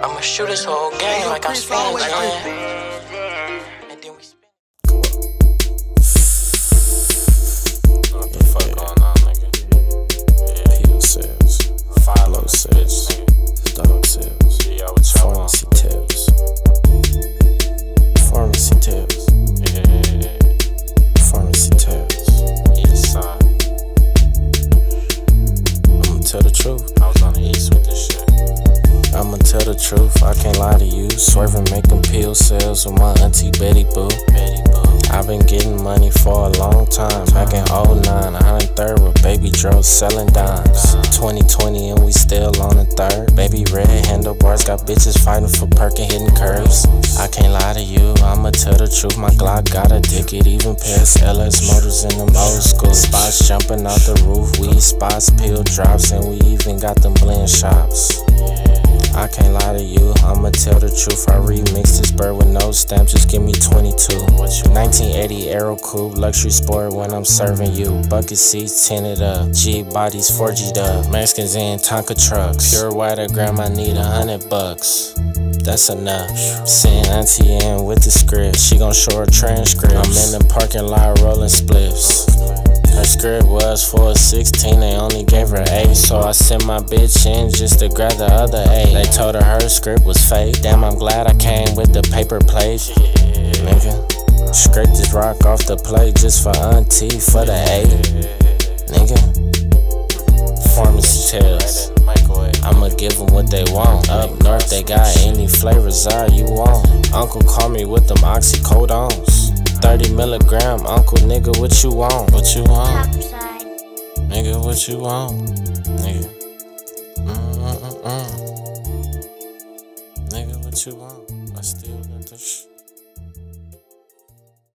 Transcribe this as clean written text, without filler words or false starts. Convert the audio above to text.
I'ma shoot this whole game like I'm Spanish, man. And then we spin. What the fuck going on, nigga? Yeah. Pill sales, follow sales, dog sales, pharmacy tails, pharmacy tails, pharmacy tails. East side. I'ma tell the truth. I was on the east with this shit. I'ma tell the truth, I can't lie to you. Swerving, making pill sales with my auntie Betty Boo. I've been getting money for a long time. Back in 09, 103rd with Baby Dro selling dimes. 2020 and we still on the third. Baby red handlebars got bitches fighting for perk and hitting curves. I can't lie to you, I'ma tell the truth. My Glock got a ticket, even past LS Motors in them old school spots. Jumping out the roof, weed spots, pill drops, and we even got them blend shops. I can't lie to you, I'ma tell the truth. I remixed this bird with no stamp, just give me 22. 1980 Aero Coupe, luxury sport when I'm serving you. Bucket seats tinted up, G bodies 4G'd up, Mexicans in Tonka trucks. Pure white a gram, I need $100. That's enough. Send auntie in with the script, she gon' show her transcripts. I'm in the parking lot rolling spliffs. Her script was for a 16, they only gave her 8. So I sent my bitch in just to grab the other 8. They told her script was fake. Damn, I'm glad I came with the paper plate. Nigga, scrape this rock off the plate just for auntie for the 8. Nigga, pharmacy tails, I'ma give them what they want. Up north they got any flavors you want. Uncle call me with them oxycodones. 30 milligram, uncle, nigga, what you want? What you want? Nigga, what you want? Nigga. Nigga, what you want? I still got the